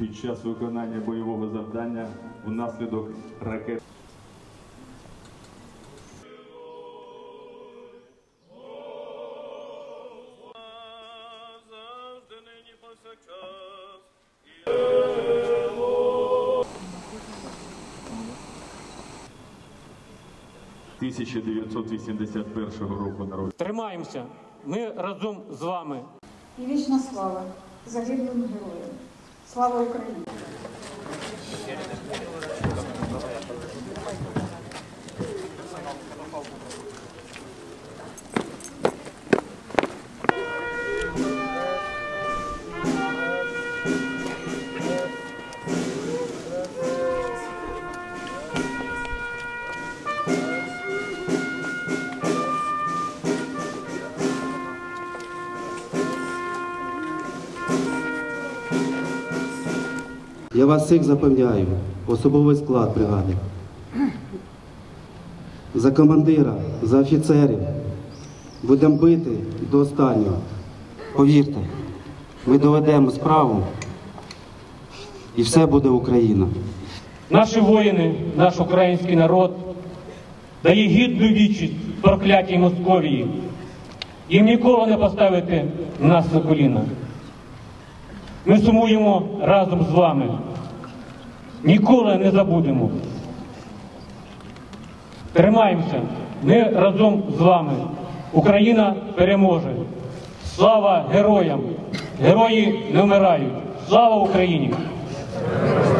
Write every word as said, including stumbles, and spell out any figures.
під час виконання бойового завдання внаслідок ракет. тисяча дев'ятсот вісімдесят першого року народження. Тримаємося, ми разом з вами. І вічна слава загиблим героям. Слава Україні! Я вас всіх запевняю, особовий склад бригади, за командира, за офіцерів, будемо бити до останнього. Повірте, ми доведемо справу і все буде Україна. Наші воїни, наш український народ дає гідну відчість проклятій Московії. Їм ніколи не поставити нас на коліна. Ми сумуємо разом з вами. Ніколи не забудемо. Тримаємося. Ми разом з вами. Україна переможе. Слава героям! Герої не вмирають. Слава Україні!